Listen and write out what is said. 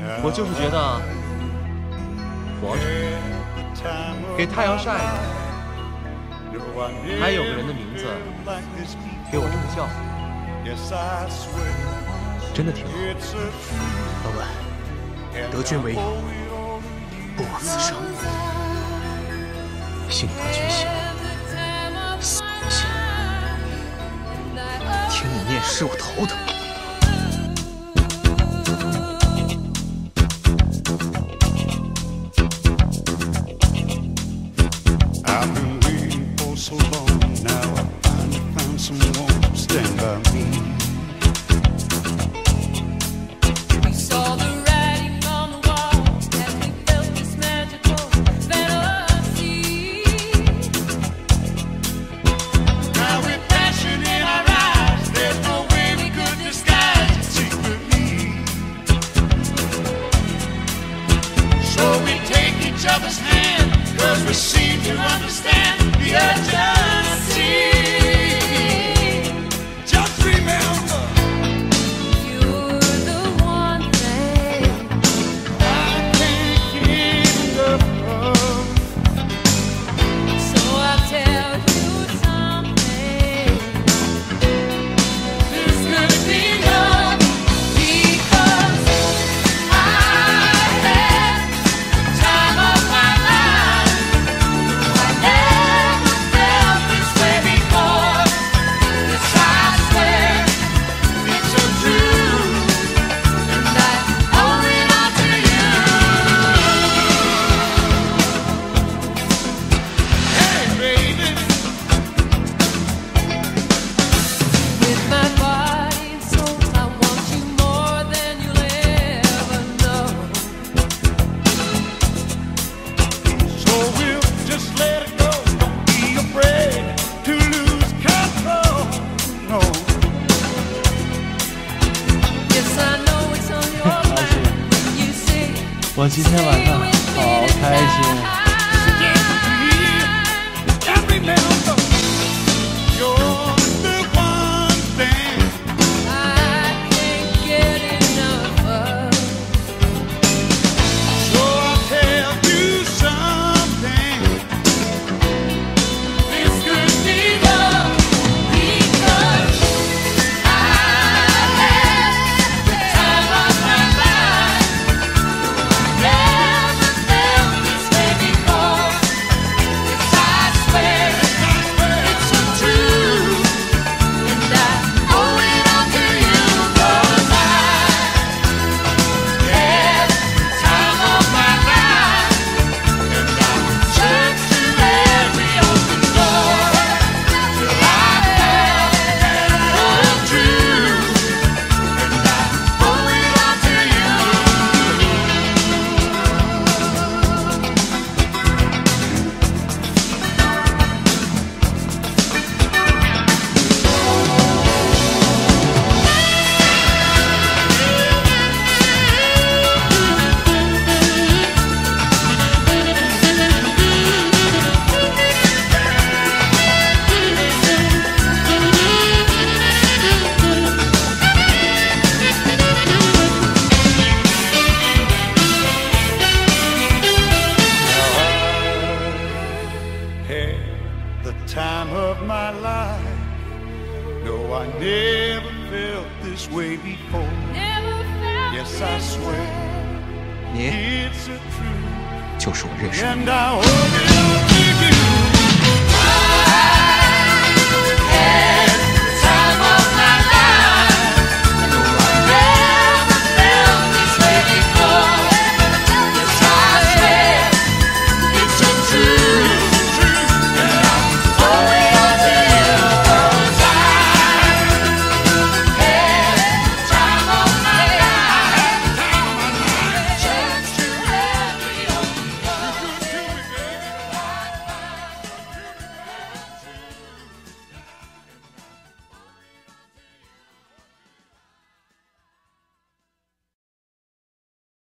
我就是觉得活着，给太阳晒着，还有个人的名字给我这么叫，真的挺好。 老板，得君为友，不枉此生。信他居心，死心。听你念诗，我头疼。 So long now, I finally found someone to stand by me. We saw the writing on the wall as we felt this magical fantasy. Now with passion in our eyes, there's no way we could disguise it secretly. So we take each other's hand, 'cause we seem to understand the urgency. Just remember, You're the one thing I can't get enough of. so I'll tell you something. This could be love, Because I had the time of my life. I never felt this way before. Yes, I swear it's so true. and I owe it all to you. Hey, baby, With my body and soul, I want you more than you'll ever know. so we'll just let it go. Don't be afraid to lose control. No, Yes, I know it's on your mind when you say 我今天晚上好开心。 and remember, you're the one thing. I can't get enough of. So I'll tell you something. This could be love, Because I had the time of my life. Never felt this way before. Yes, I swear it's so true, and I owe it all to you. 'Cause I had the time of my life, and I searched through every open door till I found love true, and I owe it all to you. had the time of my life. No, I never felt this way before. Never felt Yes, I this swear way. 你 it's a truth, 就是我认识的。 and I hold it all to